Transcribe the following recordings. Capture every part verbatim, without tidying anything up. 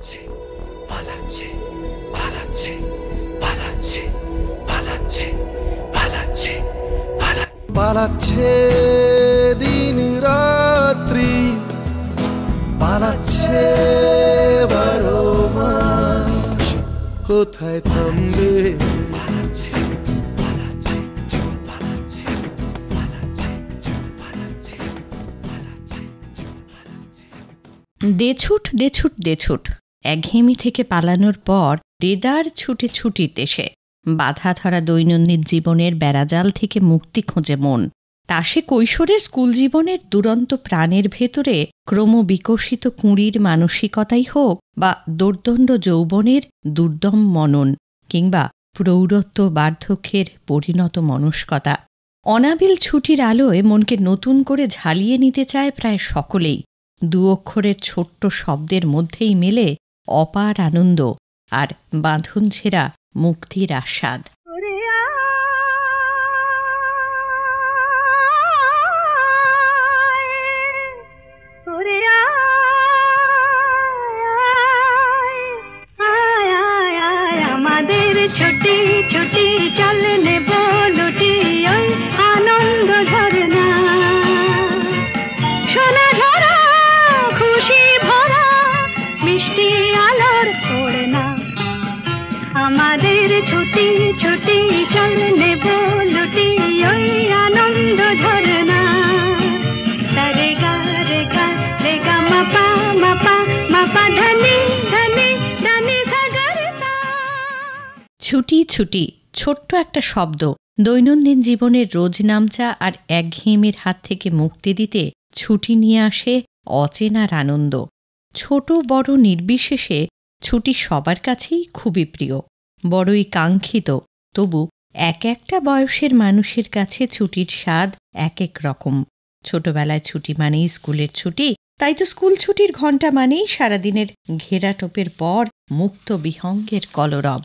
পালাচ্ছে পালাচ্ছে পালাচ্ছে পালাচ্ছে পালাচ্ছে পালাচ্ছে পালাচ্ছে দিন রাত্রি পালাচ্ছে বারো মাস কোথায় থামবে দেছুট দেছুট দেছুট একঘেয়েমি থেকে পালানোর পর দেদার ছুটে ছুটির দেশে বাধা ধরা দৈনন্দিন জীবনের বেড়াজাল থেকে মুক্তি খোঁজে মন। তা সে কৈশোরের স্কুল জীবনের দুরন্ত প্রাণের ভেতরে ক্রমবিকশিত কুঁড়ির মানসিকতাই হোক বা দোর্দণ্ড যৌবনের দুর্দম মনন কিংবা প্রৌঢ়ত্ব বার্ধক্যের পরিণত মনস্কতা। অনাবিল ছুটির আলোয় মনকে নতুন করে ঝালিয়ে নিতে চায় প্রায় সকলেই। দু অক্ষরের ছোট্ট শব্দের মধ্যেই মেলে অপার আনন্দ আর বাঁধন ছেঁড়া মুক্তির আস্বাদ। আমাদের ছুটি ছুটি চল নেব লুটি ওই আনন্দ ঝরনা সোনা ঝরা খুশি ভরা মিষ্টি আলোর ওড়না। আমাদের ছুটি ছুটি চল নেব লুটি ওই আনন্দ ঝরনা। রে গা রে গা রে গা মাপা মাপা মাপা ধনি ধনি ধনি সাগর। ছুটি ছুটি ছোট্ট একটা শব্দ দৈনন্দিন জীবনের রোজ নামচা আর একঘেয়েমির হাত থেকে মুক্তি দিতে ছুটি নিয়ে আসে অচেনার আনন্দ। ছোট বড় নির্বিশেষে ছুটি সবার কাছেই খুবই প্রিয়, বড়ই কাঙ্ক্ষিত। তবু এক একটা বয়সের মানুষের কাছে ছুটির স্বাদ এক এক রকম। ছোটবেলায় ছুটি মানেই স্কুলের ছুটি, তাই তো স্কুল ছুটির ঘণ্টা মানেই সারাদিনের ঘেরাটোপের পর মুক্ত বিহঙ্গের কলরব।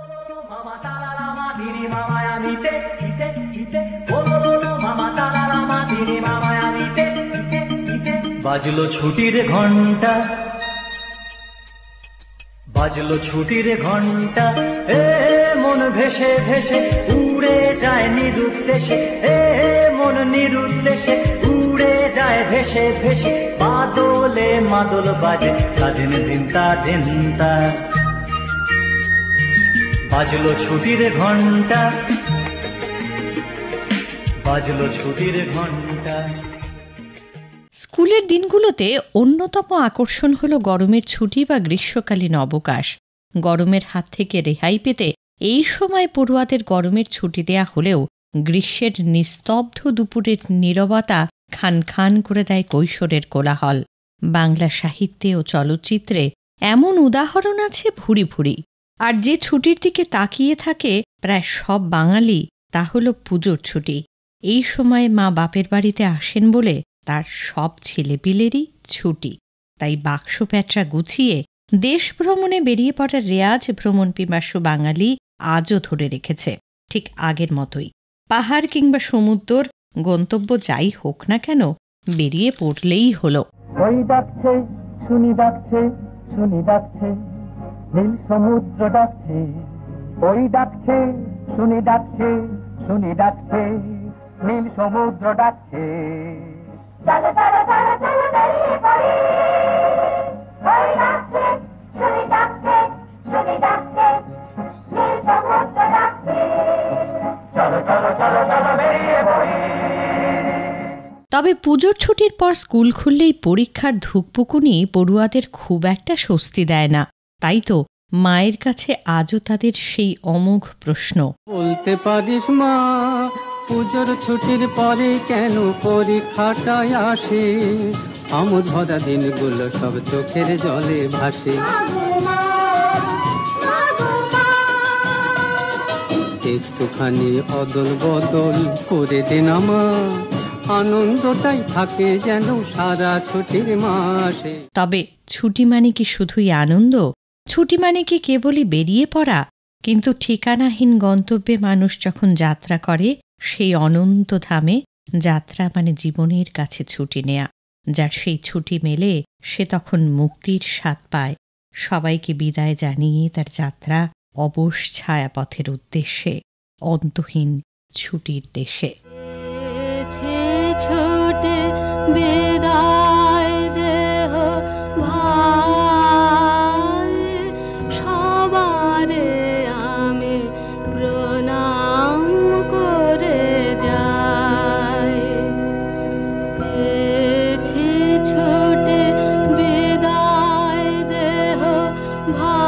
বাজলো ছুটির ঘণ্টা বাজলো ছুটির ঘণ্টা এ মন ভেসে ভেসে উড়ে যায় নিরুদ্দেশে। এ মন নিরুদ্দেশে উড়ে যায় ভেসে ভেসে। বাদলে মাদল বাজে কাদিন দিনতা দিনতা। বাজলো ছুটির ঘণ্টা বাজলো ছুটির ঘণ্টা। স্কুলের দিনগুলোতে অন্যতম আকর্ষণ হল গরমের ছুটি বা গ্রীষ্মকালীন অবকাশ। গরমের হাত থেকে রেহাই পেতে এই সময় পড়ুয়াদের গরমের ছুটি দেয়া হলেও গ্রীষ্মের নিস্তব্ধ দুপুরের নীরবতা খান খান করে দেয় কৈশোরের কোলাহল। বাংলা সাহিত্যে ও চলচ্চিত্রে এমন উদাহরণ আছে ভুরি ভুরি। আর যে ছুটির দিকে তাকিয়ে থাকে প্রায় সব বাঙালি, তা হল পুজোর ছুটি। এই সময় মা বাপের বাড়িতে আসেন বলে তার সব ছেলেপিলেরই ছুটি। তাই বাক্স প্যাঁটরা গুছিয়ে দেশ ভ্রমণে বেরিয়ে পড়ার রেয়াজ ভ্রমণ পিপাসু বাঙালি আজও ধরে রেখেছে, ঠিক আগের মতোই। পাহাড় কিংবা সমুদ্র গন্তব্য যাই হোক না কেন, বেরিয়ে পড়লেই হলো। ওই ডাকছে শুনি ডাকছে শুনি ডাকছে নীল সমুদ্র ডাকছে। ওই ডাকছে শুনি ডাকছে শুনি ডাকছে নীল সমুদ্র ডাকছে। চলো চলো চলো চলো বেরিয়ে পড়ি। ওই ডাকছে শুনি ডাকছে শুনি ডাকছে নীল সমুদ্র ডাকছে। চলো চলো চলো চলো বেরিয়ে পড়ি। তবে পুজোর ছুটির পর স্কুল খুললেই পরীক্ষার ধুকপুকুনি পড়ুয়াদের খুব একটা স্বস্তি দেয় না। তাই তো মায়ের কাছে আজও তাদের সেই অমোঘ প্রশ্ন, বলতে পারিস মা পুজোর ছুটির পরে কেন পরীক্ষাটাই আসে? আমোদ ভরা দিনগুলো সব চোখের জলে ভাসে। একটুখানি অদল বদল করে দেন মা, আনন্দটাই থাকে যেন সারা ছুটির মাসে। তবে ছুটি মানে কি শুধুই আনন্দ? ছুটি মানে কি কেবলই বেরিয়ে পড়া? কিন্তু ঠিকানাহীন গন্তব্যে মানুষ যখন যাত্রা করে, সেই অনন্ত ধামে যাত্রা মানে জীবনের কাছে ছুটি নেয়া। যার সেই ছুটি মেলে সে তখন মুক্তির স্বাদ পায়। সবাইকে বিদায় জানিয়ে তার যাত্রা অবশ ছায়াপথের উদ্দেশ্যে, অন্তহীন ছুটির দেশে। ছোটে বিদায় দেহ ভাই, সবারে আমি প্রণাম করে যাই। পেয়েছি ছোটে বিদায় দেহ ভাই।